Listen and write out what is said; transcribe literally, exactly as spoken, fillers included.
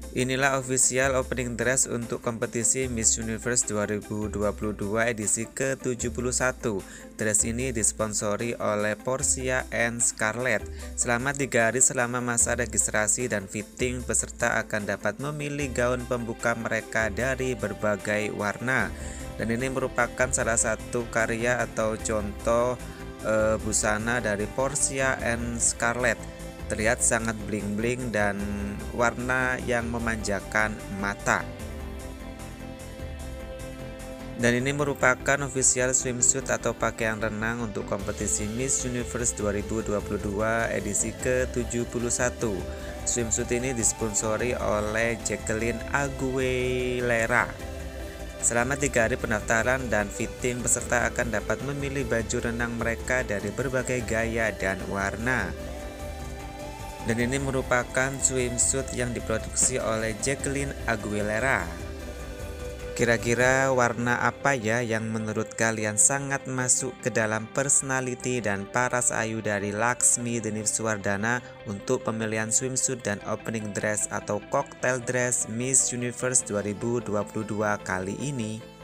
Inilah official opening dress untuk kompetisi Miss Universe dua ribu dua puluh dua edisi ke tujuh puluh satu. Dress ini disponsori oleh Portia and Scarlett. Selama tiga hari selama masa registrasi dan fitting, peserta akan dapat memilih gaun pembuka mereka dari berbagai warna. Dan ini merupakan salah satu karya atau contoh e, busana dari Portia and Scarlett. Terlihat sangat bling-bling dan warna yang memanjakan mata. Dan ini merupakan official swimsuit atau pakaian renang untuk kompetisi Miss Universe dua ribu dua puluh dua edisi ke tujuh puluh satu. Swimsuit ini disponsori oleh Jacqueline Aguilera. Selama tiga hari pendaftaran dan fitting, peserta akan dapat memilih baju renang mereka dari berbagai gaya dan warna. Dan ini merupakan swimsuit yang diproduksi oleh Jacqueline Aguilera. Kira-kira warna apa ya yang menurut kalian sangat masuk ke dalam personality dan paras ayu dari Laksmi Denipswardana untuk pemilihan swimsuit dan opening dress atau cocktail dress Miss Universe dua ribu dua puluh dua kali ini?